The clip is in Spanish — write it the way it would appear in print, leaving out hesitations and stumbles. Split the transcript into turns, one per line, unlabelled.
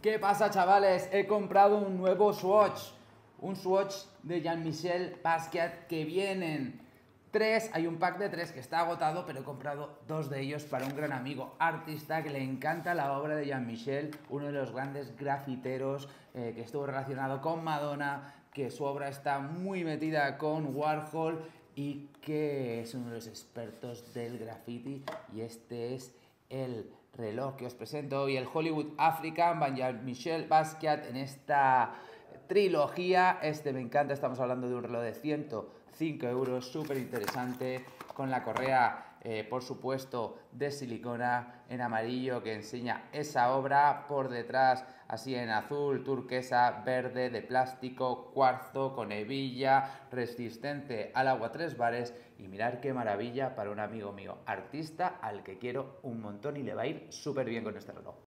¿Qué pasa, chavales? He comprado un nuevo Swatch. Un Swatch de Jean-Michel Basquiat que vienen tres. Hay un pack de tres que está agotado, pero he comprado dos de ellos para un gran amigo artista que le encanta la obra de Jean-Michel, uno de los grandes grafiteros que estuvo relacionado con Madonna, que su obra está muy metida con Warhol y que es uno de los expertos del graffiti. Y este es el reloj que os presento hoy, el Hollywood African by Jean-Michel Basquiat, en esta trilogía. Este me encanta, estamos hablando de un reloj de 105 euros, súper interesante, con la correa por supuesto de silicona en amarillo que enseña esa obra, por detrás así en azul, turquesa, verde, de plástico, cuarzo, con hebilla, resistente al agua 3 bares. Y mirad qué maravilla para un amigo mío artista al que quiero un montón y le va a ir súper bien con este reloj.